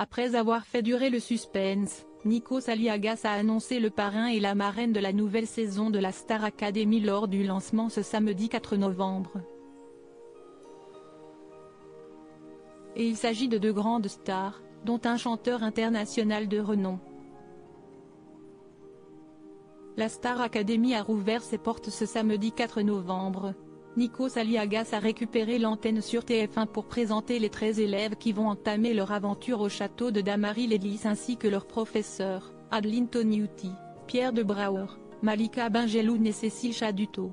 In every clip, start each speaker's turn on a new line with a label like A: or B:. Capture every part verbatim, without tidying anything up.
A: Après avoir fait durer le suspense, Nikos Aliagas a annoncé le parrain et la marraine de la nouvelle saison de la Star Academy lors du lancement ce samedi quatre novembre. Et il s'agit de deux grandes stars, dont un chanteur international de renom. La Star Academy a rouvert ses portes ce samedi quatre novembre. Nikos Aliagas a récupéré l'antenne sur T F un pour présenter les treize élèves qui vont entamer leur aventure au château de Dammarie-les-Lys ainsi que leurs professeurs, Adeline Toniutti, Pierre de Brouwer, Malika Benjeloun et Cécile Chaduto.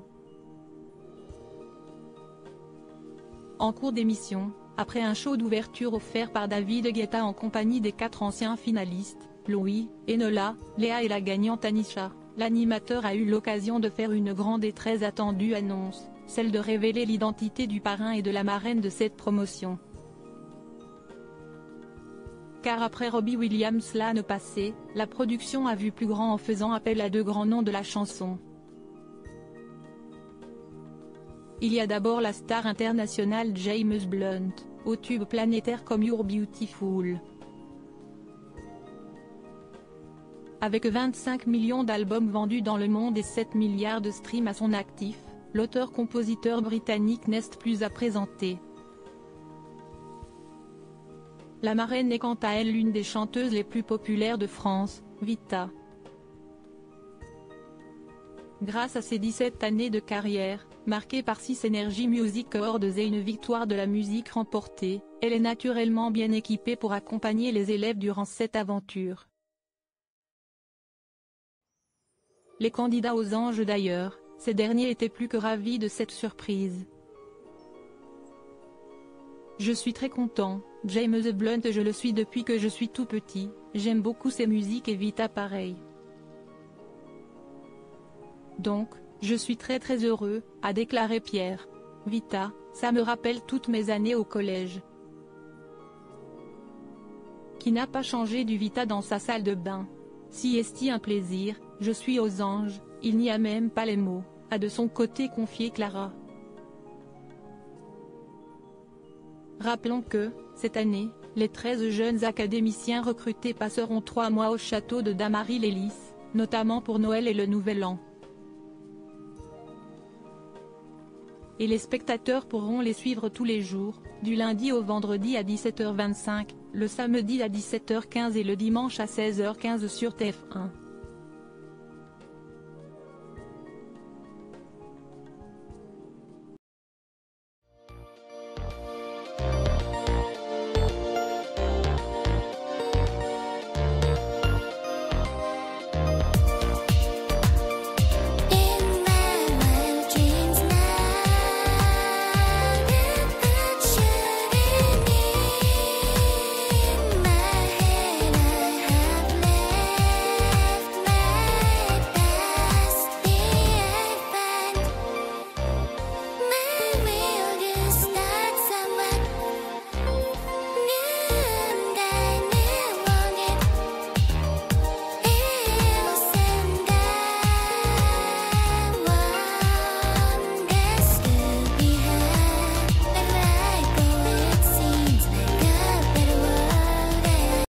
A: En cours d'émission, après un show d'ouverture offert par David Guetta en compagnie des quatre anciens finalistes, Louis, Enola, Léa et la gagnante Anisha, l'animateur a eu l'occasion de faire une grande et très attendue annonce, celle de révéler l'identité du parrain et de la marraine de cette promotion. Car après Robbie Williams l'année passée, la production a vu plus grand en faisant appel à deux grands noms de la chanson. Il y a d'abord la star internationale James Blunt, au tube planétaire comme You're Beautiful. Avec vingt-cinq millions d'albums vendus dans le monde et sept milliards de streams à son actif, l'auteur-compositeur britannique n'est plus à présenter. La marraine est quant à elle l'une des chanteuses les plus populaires de France, Vita. Grâce à ses dix-sept années de carrière, marquée par six Energy Music Awards et une victoire de la musique remportée, elle est naturellement bien équipée pour accompagner les élèves durant cette aventure. Les candidats aux anges d'ailleurs, ces derniers étaient plus que ravis de cette surprise. Je suis très content, James Blunt je le suis depuis que je suis tout petit, j'aime beaucoup ses musiques et Vita pareil. Donc, je suis très très heureux, a déclaré Pierre. Vita, ça me rappelle toutes mes années au collège. Qui n'a pas changé du Vita dans sa salle de bain. Si est-il un plaisir, je suis aux anges, il n'y a même pas les mots, a de son côté confié Clara. Rappelons que, cette année, les treize jeunes académiciens recrutés passeront trois mois au château de Dammarie-les-Lys, notamment pour Noël et le Nouvel An. Et les spectateurs pourront les suivre tous les jours, du lundi au vendredi à dix-sept heures vingt-cinq, le samedi à dix-sept heures quinze et le dimanche à seize heures quinze sur T F un.